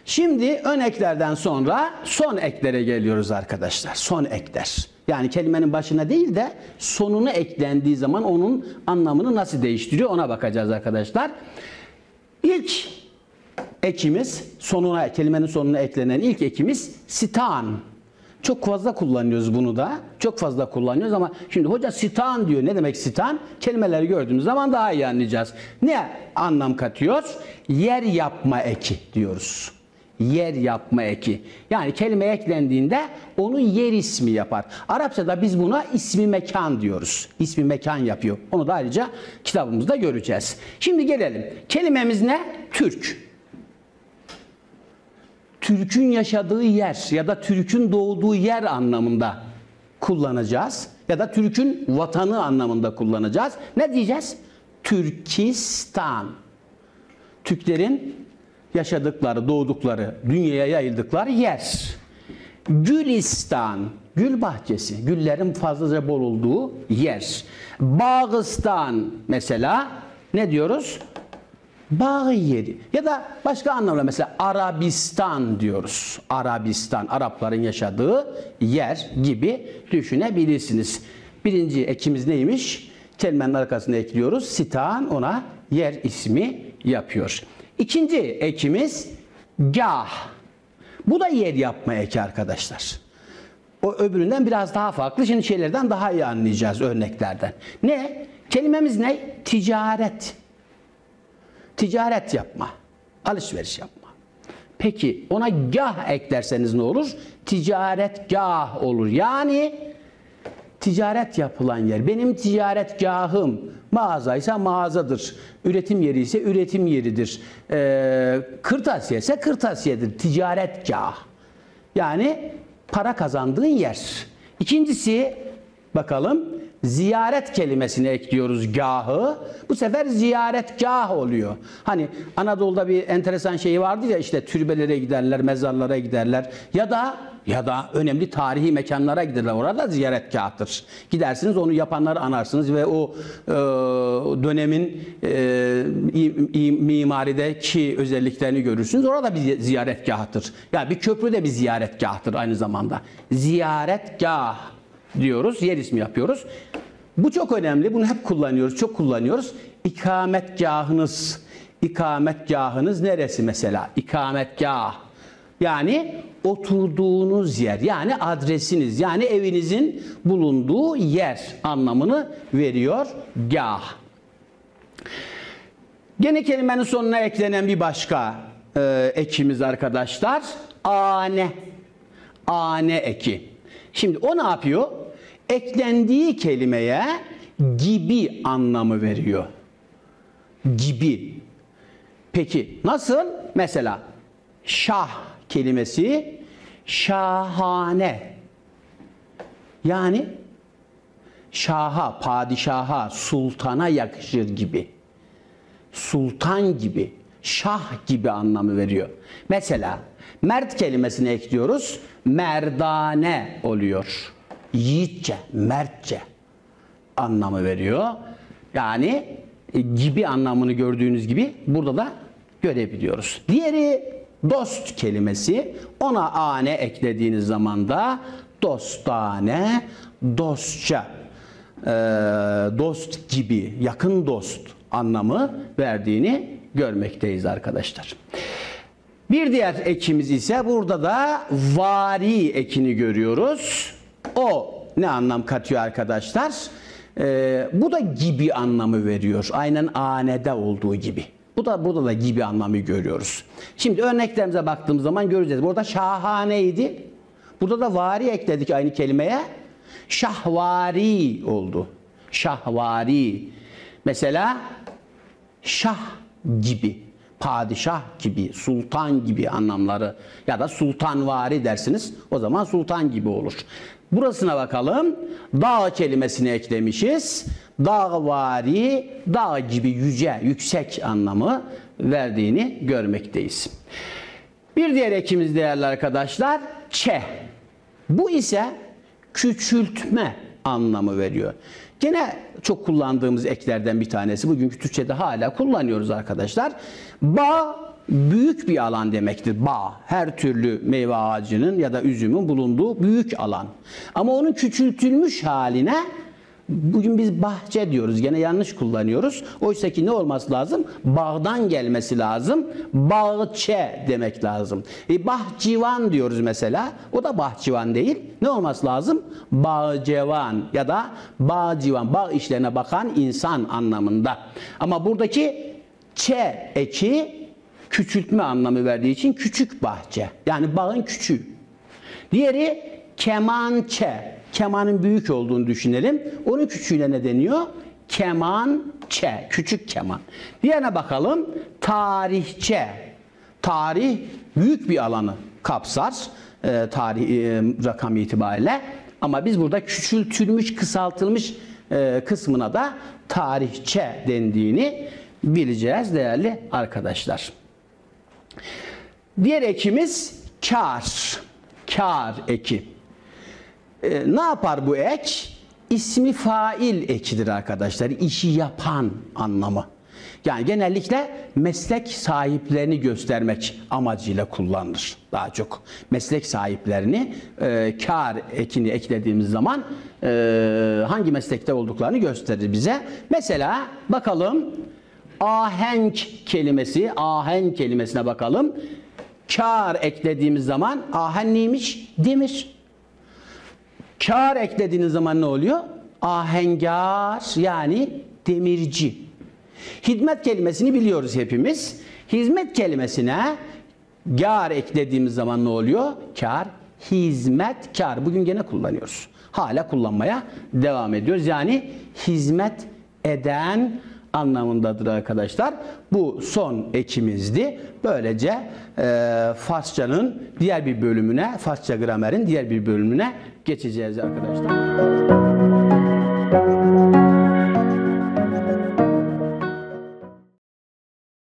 Şimdi ön eklerden sonra son eklere geliyoruz arkadaşlar. Son ekler. Yani kelimenin başına değil de sonuna eklendiği zaman onun anlamını nasıl değiştiriyor ona bakacağız arkadaşlar. İlk ekimiz, kelimenin sonuna eklenen ilk ekimiz sitan. Çok fazla kullanıyoruz bunu da. Çok fazla kullanıyoruz ama şimdi hoca sitan diyor. Ne demek sitan? Kelimeleri gördüğümüz zaman daha iyi anlayacağız. Ne anlam katıyor? Yer yapma eki diyoruz. Yer yapma eki. Yani kelime eklendiğinde onun yer ismi yapar. Arapçada biz buna ismi mekan diyoruz. İsmi mekan yapıyor. Onu da ayrıca kitabımızda göreceğiz. Şimdi gelelim. Kelimemiz ne? Türk. Türk'ün yaşadığı yer ya da Türk'ün doğduğu yer anlamında kullanacağız. Ya da Türk'ün vatanı anlamında kullanacağız. Ne diyeceğiz? Türkistan. Türklerin yaşadıkları, doğdukları, dünyaya yayıldıkları yer. Gülistan, gül bahçesi, güllerin fazlaca bol olduğu yer. Bağıstan mesela ne diyoruz? Bağ yeri. Ya da başka anlamda mesela Arabistan diyoruz. Arabistan, Arapların yaşadığı yer gibi düşünebilirsiniz. Birinci ekimiz neymiş? Kelimenin arkasına ekliyoruz. Sitan ona yer ismi yapıyor. İkinci ekimiz gah. Bu da yer yapma eki arkadaşlar. O öbüründen biraz daha farklı. Şimdi şeylerden daha iyi anlayacağız örneklerden. Ne? Kelimemiz ne? Ticaret. Ticaret yapma. Alışveriş yapma. Peki ona gah eklerseniz ne olur? Ticaretgah olur. Yani ticaret yapılan yer. Benim ticaretgahım mağazaysa mağazadır. Üretim yeri ise üretim yeridir. Kırtasiye ise kırtasiyedir. Ticaretgah. Yani para kazandığın yer. İkincisi bakalım ziyaret kelimesine ekliyoruz gahı. Bu sefer ziyaretgah oluyor. Hani Anadolu'da bir enteresan şey vardı ya işte türbelere giderler, mezarlara giderler ya da önemli tarihi mekanlara giderler. Orada ziyaretgahtır. Gidersiniz onu yapanları anarsınız ve o dönemin mimarideki özelliklerini görürsünüz. Orada bir ziyaretgahtır. Yani bir köprü de bir ziyaretgahtır aynı zamanda. Ziyaretgah diyoruz, yer ismi yapıyoruz. Bu çok önemli. Bunu hep kullanıyoruz, çok kullanıyoruz. İkametgahınız. İkametgahınız neresi mesela? İkametgah. Yani oturduğunuz yer, yani adresiniz, yani evinizin bulunduğu yer anlamını veriyor gah. Gene kelimenin sonuna eklenen bir başka ekimiz arkadaşlar. Ane. Ane eki. Şimdi o ne yapıyor? Eklendiği kelimeye gibi anlamı veriyor. Gibi. Peki nasıl? Mesela şah kelimesi şahane. Yani şaha, padişaha, sultana yakışır gibi. Sultan gibi, şah gibi anlamı veriyor. Mesela mert kelimesini ekliyoruz. Merdane oluyor. Yiğitçe, mertçe anlamı veriyor. Yani gibi anlamını gördüğünüz gibi burada da görebiliyoruz. Diğeri dost kelimesi. Ona ane eklediğiniz zaman da dostane, dostça, dost gibi, yakın dost anlamı verdiğini görmekteyiz arkadaşlar. Bir diğer ekimiz ise burada da vari ekini görüyoruz. O ne anlam katıyor arkadaşlar? Bu da gibi anlamı veriyor. Aynen anede olduğu gibi. Burada da gibi anlamı görüyoruz. Şimdi örneklerimize baktığımız zaman göreceğiz. Burada şahaneydi. Burada da vari ekledik aynı kelimeye. Şahvari oldu. Şahvari. Mesela şah gibi, padişah gibi, sultan gibi anlamları ya da sultanvari dersiniz. O zaman sultan gibi olur. Burasına bakalım. Dağ kelimesini eklemişiz. Dağvari, dağ gibi yüce, yüksek anlamı verdiğini görmekteyiz. Bir diğer ekimiz değerli arkadaşlar, çe. Bu ise küçültme anlamı veriyor. Gene çok kullandığımız eklerden bir tanesi. Bugünkü Türkçe'de hala kullanıyoruz arkadaşlar. Ba büyük bir alan demektir. Bağ, her türlü meyve ağacının ya da üzümün bulunduğu büyük alan. Ama onun küçültülmüş haline bugün biz bahçe diyoruz. Gene yanlış kullanıyoruz. Oysa ki ne olması lazım? Bağdan gelmesi lazım. Bahçe demek lazım. Bahçıvan diyoruz mesela. O da bahçıvan değil. Ne olması lazım? Bağcevan ya da bağcıvan. Bağ işlerine bakan insan anlamında. Ama buradaki ç eki küçültme anlamı verdiği için küçük bahçe. Yani bağın küçüğü. Diğeri kemançe. Kemanın büyük olduğunu düşünelim. Onun küçüğüne ne deniyor? Kemançe. Küçük keman. Diğerine bakalım. Tarihçe. Tarih büyük bir alanı kapsar. Tarih rakam itibariyle. Ama biz burada küçültülmüş, kısaltılmış kısmına da tarihçe dendiğini bileceğiz değerli arkadaşlar. Diğer ekimiz kar. Kar eki. Ne yapar bu ek? İsmi fail ekidir arkadaşlar. İşi yapan anlamı. Yani genellikle meslek sahiplerini göstermek amacıyla kullanılır daha çok. Meslek sahiplerini kar ekini eklediğimiz zaman hangi meslekte olduklarını gösterir bize. Mesela bakalım ahenk kelimesi, ahenk kelimesine bakalım. Kar eklediğimiz zaman ahen neymiş? Demir. Kar eklediğiniz zaman ne oluyor? Ahengar yani demirci. Hizmet kelimesini biliyoruz hepimiz. Hizmet kelimesine gar eklediğimiz zaman ne oluyor? Kar, hizmetkar. Bugün gene kullanıyoruz. Hala kullanmaya devam ediyoruz. Yani hizmet eden anlamındadır arkadaşlar. Bu son ekimizdi. Böylece Farsçanın diğer bir bölümüne, Farsça gramerin diğer bir bölümüne geçeceğiz arkadaşlar.